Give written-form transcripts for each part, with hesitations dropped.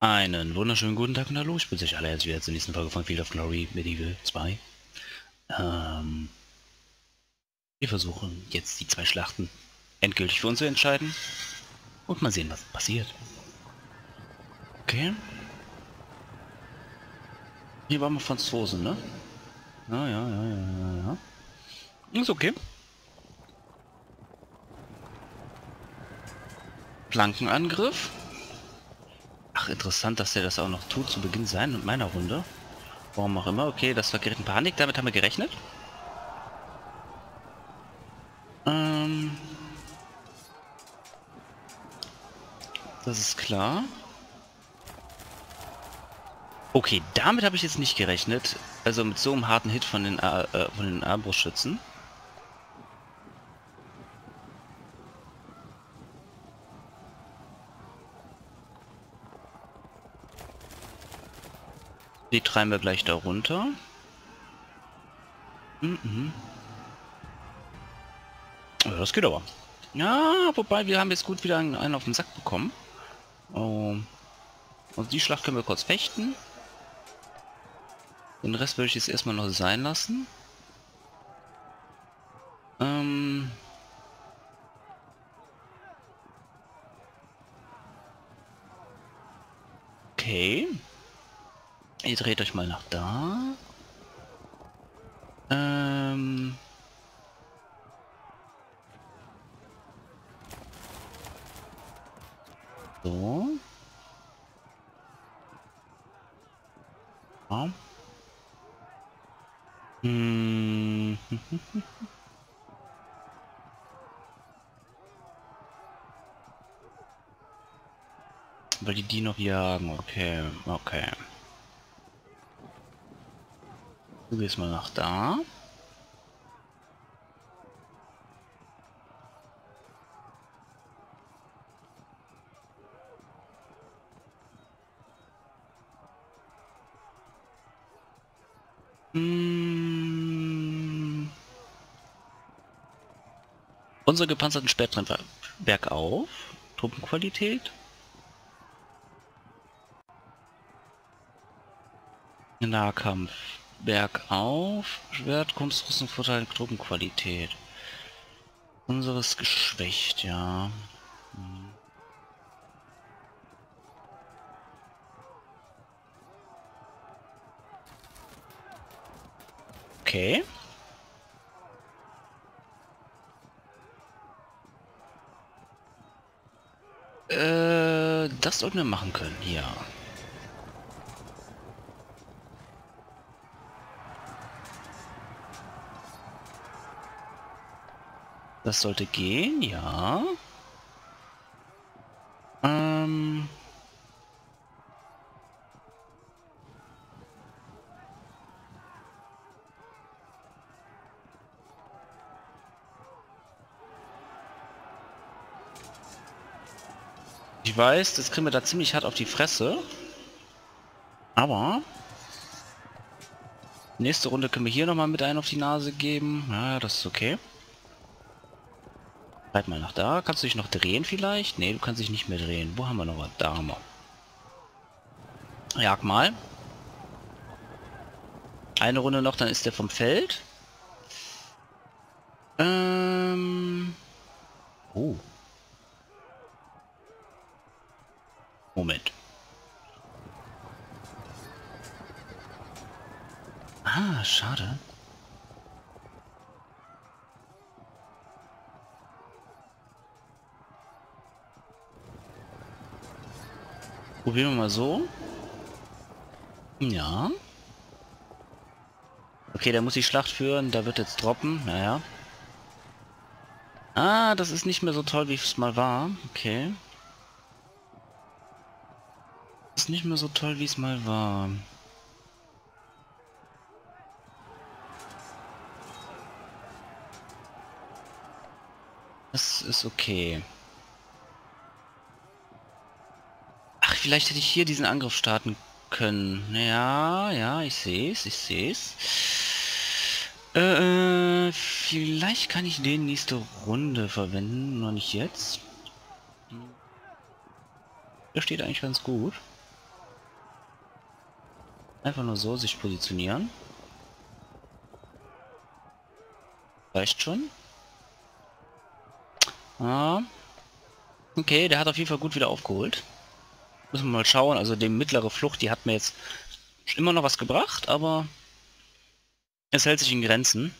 Einen wunderschönen guten Tag und hallo, ich bin euch alle herzlich willkommen zur nächsten Folge von Field of Glory Medieval 2. Wir versuchen jetzt die zwei Schlachten endgültig für uns zu entscheiden und mal sehen, was passiert. Okay. Hier waren wir Franzosen, ne? Ja. Ist okay. Flankenangriff. Ach, interessant, dass der das auch noch tut zu Beginn meiner Runde. Warum auch immer. Okay, das war geritten Panik, damit haben wir gerechnet. Das ist klar. Okay, damit habe ich jetzt nicht gerechnet. Also mit so einem harten Hit von den Armbrustschützen. Die treiben wir gleich da runter. Ja, das geht aber. Ja, wobei wir haben jetzt gut wieder einen auf den Sack bekommen. Oh. Und die Schlacht können wir kurz fechten. Den Rest würde ich jetzt erstmal noch sein lassen. Okay. Ihr dreht euch mal nach da. So. Ja. Weil die noch jagen. Okay. Du gehst mal nach da. Unsere gepanzerten Sperrtrenfer bergauf. Truppenqualität. Nahkampf. Bergauf. Schwert, Kunstrüstung, Vorteil, Truppenqualität. Unseres geschwächt, ja. Okay. Das sollten wir machen können, ja. Das sollte gehen, ja. Ich weiß, das kriegen wir da ziemlich hart auf die Fresse. Aber nächste Runde können wir hier nochmal mit einen auf die Nase geben. Ja, das ist okay. Bleib mal nach da. Kannst du dich noch drehen vielleicht? Nee, du kannst dich nicht mehr drehen. Wo haben wir noch was? Da haben wir. Jag mal. Eine Runde noch, dann ist der vom Feld. Oh. Moment. Ah, schade. Probieren wir mal so. Ja. Okay, der muss die Schlacht führen. Da wird jetzt droppen. Naja. Ah, das ist nicht mehr so toll, wie es mal war. Okay. Ist nicht mehr so toll, wie es mal war. Das ist okay. Ach, vielleicht hätte ich hier diesen Angriff starten können. Ja, ich sehe es. Vielleicht kann ich den nächste Runde verwenden, noch nicht jetzt. Der steht eigentlich ganz gut. Einfach nur so sich positionieren. Reicht schon. Ah. Okay, der hat auf jeden Fall gut wieder aufgeholt. Müssen wir mal schauen. Also die mittlere Flucht, die hat mir jetzt immer noch was gebracht, aber es hält sich in Grenzen.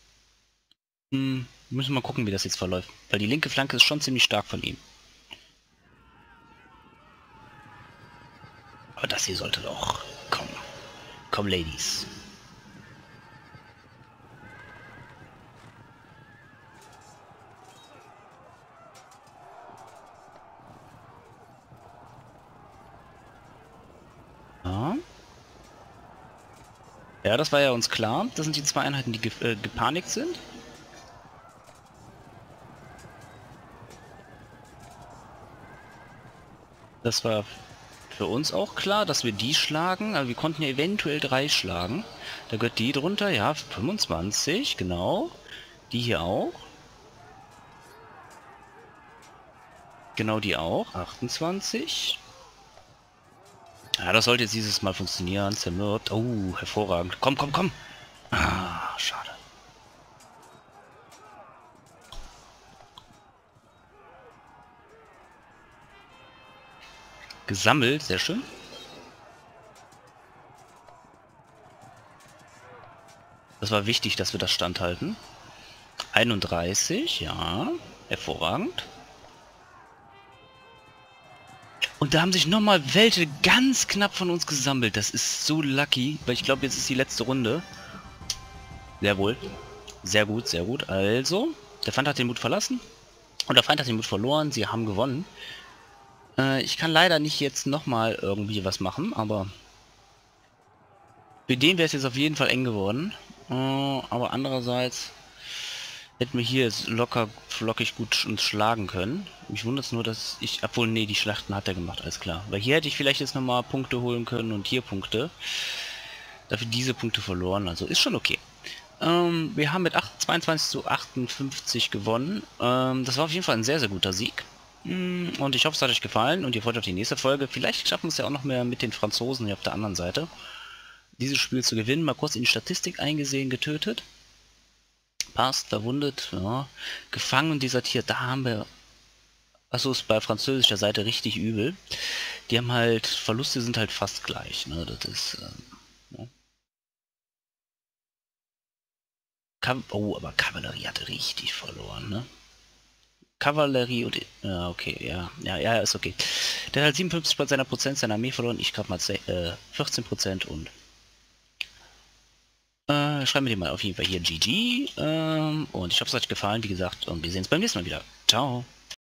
Müssen wir mal gucken, wie das jetzt verläuft. Weil die linke Flanke ist schon ziemlich stark von ihm. Aber das hier sollte doch... Komm. Komm, Ladies. Ja. Ja, das war ja uns klar. Das sind die zwei Einheiten, die gepanikt sind. Das war für uns auch klar, dass wir die schlagen. Also wir konnten ja eventuell 3 schlagen. Da gehört die drunter, ja, 25, genau. Die hier auch. Genau die auch, 28. Ja, das sollte jetzt dieses Mal funktionieren. Zermürbt. Oh, hervorragend. Komm, komm, komm. Ah, schade. Gesammelt, sehr schön. Das war wichtig, dass wir das standhalten. 31, ja, hervorragend. Und da haben sich nochmal welche ganz knapp von uns gesammelt. Das ist so lucky, weil ich glaube, jetzt ist die letzte Runde. Sehr wohl. Sehr gut, sehr gut. Also, der Feind hat den Mut verlassen. Und der Feind hat den Mut verloren. Sie haben gewonnen. Ich kann leider nicht jetzt nochmal irgendwie was machen, aber für den wäre es jetzt auf jeden Fall eng geworden. Aber andererseits hätten wir hier jetzt locker, flockig gut uns schlagen können. Mich wundert es nur, dass ich... Obwohl, nee, die Schlachten hat er gemacht, alles klar. Weil hier hätte ich vielleicht jetzt nochmal Punkte holen können und hier Punkte. Dafür diese Punkte verloren, also ist schon okay. Wir haben mit 22 zu 58 gewonnen. Das war auf jeden Fall ein sehr, sehr guter Sieg. Und ich hoffe, es hat euch gefallen und ihr freut euch auf die nächste Folge. Vielleicht schaffen wir es ja auch noch mehr mit den Franzosen hier auf der anderen Seite, dieses Spiel zu gewinnen. Mal kurz in die Statistik eingesehen, getötet. Passt, verwundet, ja. Gefangen und desertiert. Da haben wir... Achso, ist bei französischer Seite richtig übel. Die haben halt... Verluste sind halt fast gleich, ne? Das ist... ja. Oh, aber Kavallerie hat richtig verloren, ne? Kavallerie und... Ja, okay, ja. Ja, ist okay. Der hat halt 57% seiner Prozent seiner Armee verloren. Ich gerade mal 14% und... schreiben wir dir mal auf jeden Fall hier GG. Und ich hoffe, es hat euch gefallen, wie gesagt. Und wir sehen uns beim nächsten Mal wieder. Ciao.